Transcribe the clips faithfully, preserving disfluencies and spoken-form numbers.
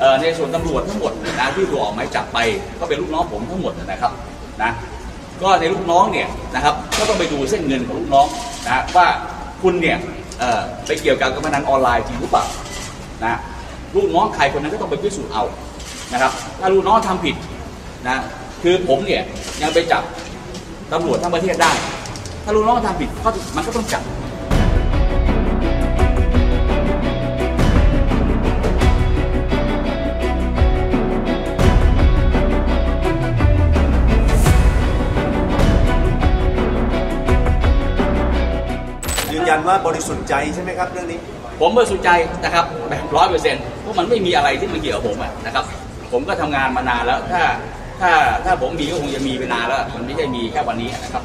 ในส่วนตำรวจทั้งหมดนะที่ถูกออกหมายจับไปก็เป็นลูกน้องผมทั้งหมดนะครับนะก็ในลูกน้องเนี่ยนะครับก็ต้องไปดูเส้นเงินของลูกน้องนะว่าคุณเนี่ยไปเกี่ยวกับการพนันออนไลน์จริงหรือเปล่านะลูกน้องใครคนนั้นก็ต้องไปพิสูจน์เอานะครับถ้าลูกน้องทำผิดนะคือผมเนี่ยยังไปจับตำรวจทั้งประเทศได้ถ้าลูกน้องทำผิดก็มันก็ต้องจับยืนยันว่าบริสุทธิ์ใจใช่ไหมครับเรื่องนี้ผมบริสุทธิ์ใจนะครับแบบร้อยเปอร์เซ็นต์เพราะมันไม่มีอะไรที่มันเกี่ยวกับผมนะครับผมก็ทำงานมานานแล้วถ้าถ้าถ้าผมมีก็คงจะมีไปนานแล้วมันไม่ใช่มีแค่วันนี้นะครับ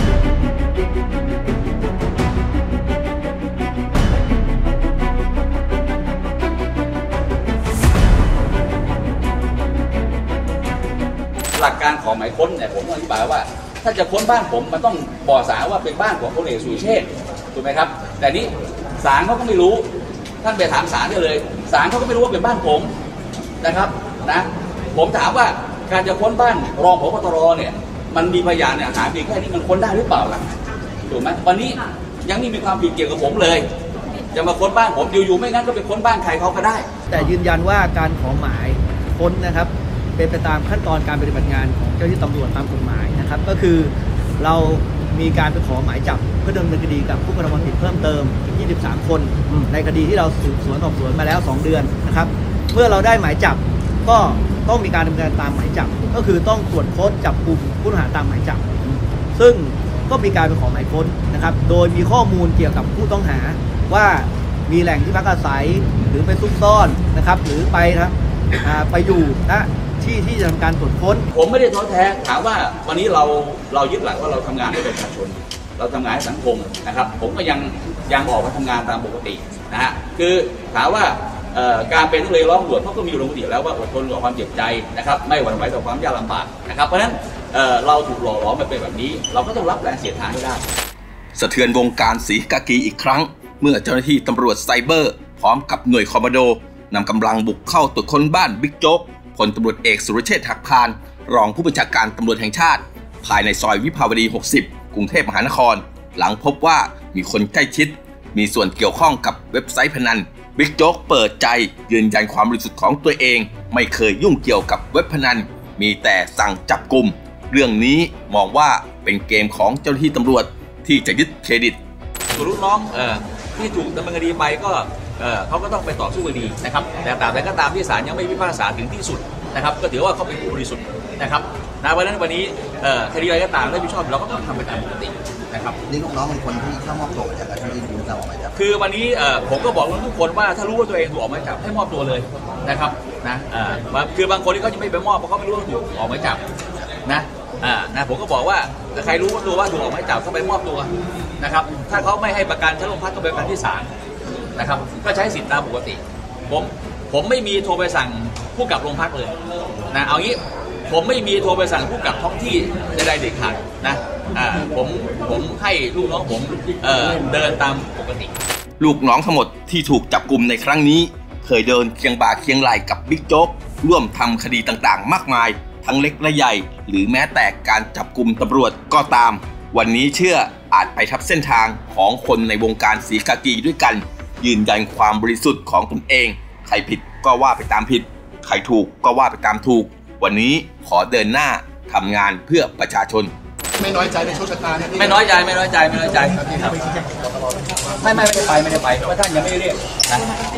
หลักการของหมายค้นเนี่ยผมต้องอธิบายว่าถ้าจะค้นบ้านผมมันต้องบอกศาลว่าเป็นบ้านของพลเอกสุรเชษฐ์ถูกไหมครับแต่นี้ศาลเขาก็ไม่รู้ท่านไปถามศาลได้เลยศาลเขาก็ไม่รู้ว่าเป็นบ้านผมนะครับนะผมถามว่าการจะค้นบ้านรองผบ.ตร.เนี่ยมันมีพยานเนี่ยหาเพียงแค่นี้มันค้นได้หรือเปล่าล่ะถูกไหมวันนี้ยังไม่มีความผิดเกี่ยวกับผมเลยจะมาค้นบ้านผมอยู่ๆไม่งั้นก็ไปค้นบ้านใครเขาก็ได้แต่ยืนยันว่าการขอหมายค้นนะครับเป็นไปตามขั้นตอนการปฏิบัติงานของเจ้าหน้าที่ตำรวจตามกฎหมายนะครับก็คือเรามีการไปขอหมายจับเพื่อดำเนินคดีกับผู้กระทำความผิดเพิ่มเติมอีกยี่สิบสามคนในคดีที่เราสืบสวนสอบสวนมาแล้วสองเดือนนะครับเมื่อเราได้หมายจับก็ต้องมีการดำเนินการตามหมายจับก็คือต้องตรวจค้นจับกลุ่มผู้ต้องหาตามหมายจับซึ่งก็มีการไปขอหมายค้นนะครับโดยมีข้อมูลเกี่ยวกับผู้ต้องหาว่ามีแหล่งที่พักอาศัยหรือไปซุกซ่อนนะครับหรือไปนะครับไปอยู่นะที่ที่จะทำการตรวจค้นผมไม่ได้ท้อแท้ถามว่าวันนี้เราเรายึดหลักว่าเราทำงานให้ประชาชนเราทำงานให้สังคมนะครับผมก็ยังยังออกมาทำงานตามปกตินะฮะคือถามว่าการเป็นนักเรียนร้องตำรวจเขาก็มีลงปกติแล้วว่าอดทนต่อความเจ็บใจนะครับไม่หวั่นไหวต่อความยากลำบากนะครับเพราะฉะนั้นเราถูกหล่อหลอมมาเป็นแบบนี้เราก็ต้องรับแรงเสียดทานให้ได้สะเทือนวงการศรีกากีอีกครั้งเมื่อเจ้าหน้าที่ตำรวจไซเบอร์พร้อมกับหน่วยคอมมานโดนำกำลังบุกเข้าตรวจค้นบ้านบิ๊กโจ๊กพลตำรวจเอกสุรเชษฐ์หักพานรองผู้บัญชาการตำรวจแห่งชาติภายในซอยวิภาวดีหกสิบกรุงเทพมหานครหลังพบว่ามีคนใกล้ชิดมีส่วนเกี่ยวข้องกับเว็บไซต์พนันบิ๊กโจ๊กเปิดใจยืนยันความบริสุทธิ์ของตัวเองไม่เคยยุ่งเกี่ยวกับเว็บพนันมีแต่สั่งจับกุมเรื่องนี้มองว่าเป็นเกมของเจ้าหน้าที่ตำรวจที่จะยึดเครดิตส่วนลูกน้องเอ่อที่ถูกดำเนินคดีไปก็เอ่อเขาก็ต้องไปต่อสู้คดีนะครับแต่ตราบใดก็ตามที่ศาลยังไม่พิพากษาถึงที่สุดนะครับก็ถือว่าเขาเป็นผู้บริสุทธิ์นะครับนะเพราะฉะนั้นวันนี้เอ่อคดีอะไรก็ตามได้พิชอบเราก็ต้องทำไปตามปกตินะครับนี่ลูกน้องเป็นคนที่เข้ามอบตัวจากการที่ถูกออกหมายจับคือวันนี้เอ่อผมก็บอกทุกคนว่าถ้ารู้ว่าตัวเองถูกออกหมายจับให้มอบตัวเลยนะครับนะเอ่อคือบางคนที่เขาจะไม่ไปมอบเพราะเขาไม่รู้ว่าถูกออกหมายจับนะอ่านะผมก็บอกว่าใครรู้ว่าตัวว่าถูกออกหมายจับก็ไปมอบตัวนะครับถ้าเขาไม่ให้ประกันชั้นโรงพักก็ไปประกันที่ศาลนะครับก็ใช้สิทธิตามปกติผมผมไม่มีโทรไปสั่งผู้กับโรงพักเลยนะเอางี้ผมไม่มีโทรไปสั่งผู้กับท้องที่ใดๆเด็ดขาดนะอ่าผมผมให้ลูกน้องผมเอ่อเดินตามปกติลูกน้องทั้งหมดที่ถูกจับกุมในครั้งนี้เคยเดินเคียงบ่าเคียงไหล่กับบิ๊กโจ๊กร่วมทำคดีต่างๆมากมายทั้งเล็กและใหญ่หรือแม้แต่การจับกุมตำรวจก็ตามวันนี้เชื่ออาจไปทับเส้นทางของคนในวงการศรีกากีด้วยกันยืนยันความบริสุทธิ์ของตนเองใครผิดก็ว่าไปตามผิดใครถูกก็ว่าไปตามถูกวันนี้ขอเดินหน้าทำงานเพื่อประชาชนไม่น้อยใจในโชคชะตาเนี่ยไม่น้อยใจไม่น้อยใจไม่น้อยใจไม่ไม่ไม่ได้ไปไม่ได้ไปเพราะท่านยังไม่ได้เรียกนะ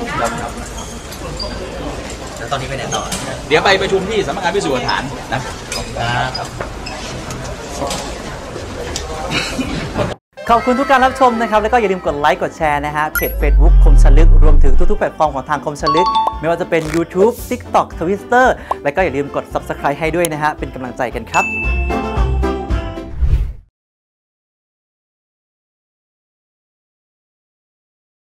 แล้วตอนนี้ไปไหนต่อเดี๋ยวไปประชุมที่สำนักงานพิสูจน์หลักฐานนะครับขอบคุณทุกการรับชมนะครับแล้วก็อย่าลืมกดไลค์กดแชร์นะฮะเพจ Facebook คมชลึกรวมถึงทุกๆแพลตฟอร์มของทางคมชลึกไม่ว่าจะเป็น YouTube TikTok Twitter แล้วก็อย่าลืมกด ซับสไครบ์ ให้ด้วยนะฮะเป็นกำลังใจกันครับ